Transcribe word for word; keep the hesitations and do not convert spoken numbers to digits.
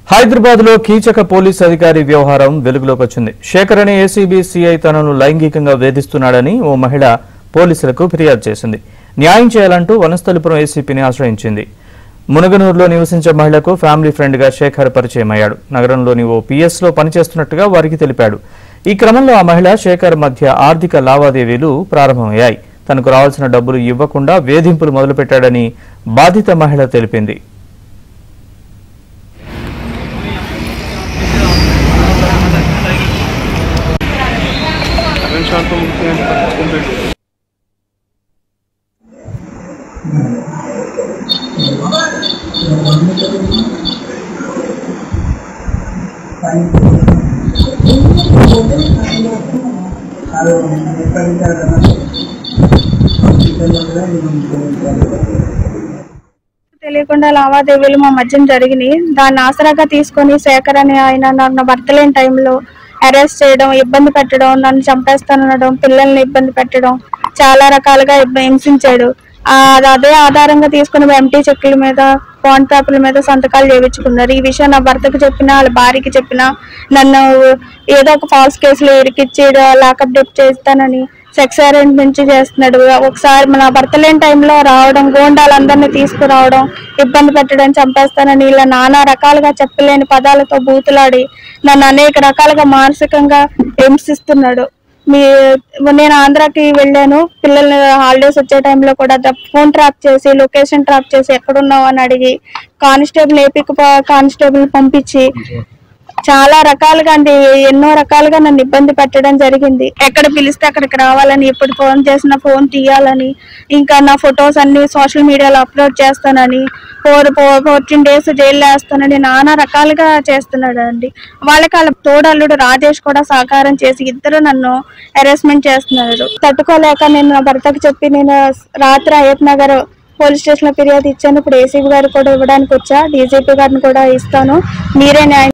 హైదరాబాద్ లో కీచక పోలీస్ అధికారి వ్యవహారం వెలుగులోకి వచ్చింది. శేఖర్ అనే ఏసీబీ సీఐ తనను లైంగికంగా వేధిస్తున్నాడని ఓ మహిళ పోలీసులకు ఫిర్యాదు చేసింది. న్యాయం చేయాలంటూ వనస్థలిపురం ఏసీపీని ఆశ్రయించింది. మునగనూరులో నివసించే మహిళకు ఫ్యామిలీ ఫ్రెండ్ గా శేఖర్ పరిచయం అయ్యాడు. నగరంలోని ఓ పీఎస్ లో పనిచేస్తున్నట్టుగా వారికి తెలిపాడు. ఈ క్రమంలో ఆ మహిళ శేఖర్ మధ్య ఆర్థిక లావాదేవీలు ప్రారంభమయ్యాయి. తనకు రావాల్సిన డబ్బులు ఇవ్వకుండా వేధింపులు మొదలుపెట్టాడని బాధిత మహిళ తెలిపింది. తెలియకుండా లావాదేవీలు మా మధ్య జరిగినాయి. దాన్ని ఆసరాగా తీసుకొని శేఖర్ అని ఆయన నా భర్త లేని టైంలో అరెస్ట్ చేయడం, ఇబ్బంది పెట్టడం, నన్ను చంపేస్తానడం, పిల్లల్ని ఇబ్బంది పెట్టడం, చాలా రకాలుగా హింసించాడు. అదే ఆధారంగా తీసుకుని ఎంటీ చెక్కుల మీద, బాండ్ పేపర్ల మీద సంతకాలు చేయించుకున్నారు. ఈ విషయం నా భర్తకు చెప్పినా, వాళ్ళ భార్యకి చెప్పినా నన్ను ఏదో ఒక ఫాల్స్ కేసులో ఇరికిచ్చి లాకప్ డెప్ చేస్తానని సెక్స్ అరేంజ్మెంట్ చేస్తున్నాడు. ఒకసారి నా భర్త లేని టైంలో రావడం, గోండాలందరినీ తీసుకురావడం, ఇబ్బంది పెట్టడం, చంపేస్తానని ఇలా నానా రకాలుగా చెప్పలేని పదాలతో బూతులాడి నన్ను అనేక రకాలుగా మానసికంగా హింసిస్తున్నాడు. మీ నేను ఆంధ్రాకి వెళ్ళాను. పిల్లల్ని హాలిడేస్ వచ్చే టైంలో కూడా ఫోన్ ట్రాప్ చేసి, లొకేషన్ ట్రాప్ చేసి ఎక్కడున్నావు అని అడిగి కానిస్టేబుల్ ఏపీ కానిస్టేబుల్ పంపించి చాలా రకాలుగా అండి ఎన్నో రకాలుగా నన్ను ఇబ్బంది పెట్టడం జరిగింది. ఎక్కడ పిలిస్తే అక్కడికి రావాలని, ఎప్పుడు ఫోన్ చేసినా ఫోన్ తీయాలని, ఇంకా నా ఫొటోస్ అన్ని సోషల్ మీడియాలో అప్లోడ్ చేస్తానని, ఫోర్ ఫోర్టీన్ డేస్ జైల్లో వేస్తానని నానా రకాలుగా చేస్తున్నాడు అండి. వాళ్ళకి వాళ్ళ తోడల్లుడు రాజేష్ కూడా సహకారం చేసి ఇద్దరు నన్ను హెరాస్మెంట్ చేస్తున్నారు. తట్టుకోలేక నేను నా భర్తకు చెప్పి నేను రాత్రి అయ్యత్ నగర్ పోలీస్ స్టేషన్ లో ఫిర్యాదు ఇచ్చాను. ఇప్పుడు ఏసీబీ గారు కూడా ఇవ్వడానికి వచ్చా, డీజీపీ గారిని కూడా ఇస్తాను. మీరే న్యాయం